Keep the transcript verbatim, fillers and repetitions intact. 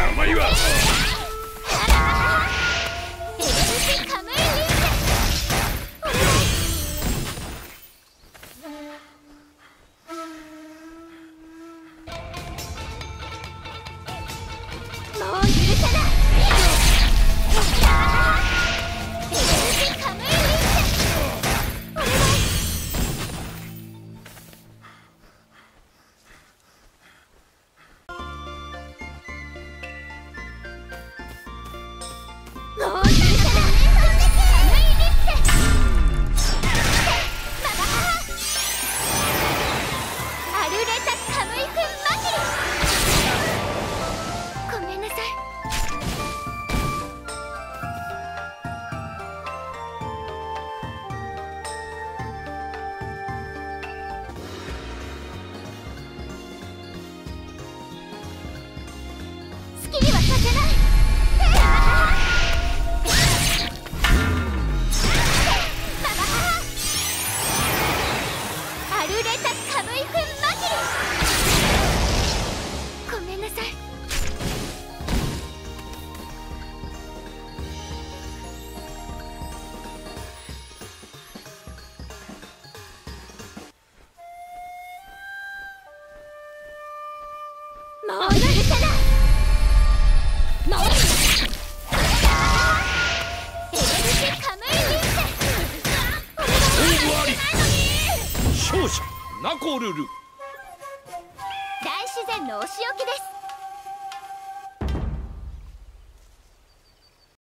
まりは。 エレルシカムイリーゼ。もう許さない。エレルシカムイリーゼ。お願い。もう許さない。カムイリッセ。ママハアルレタカムイくんマキリ。ごめんなさい。好きにはさせない。アルレタカムイくんマキリ。ごめんなさい。もう許さない。もうエレルシカムイリーゼ。お願い。 勝負あり。勝者ナコルル。 大自然のお仕置きです。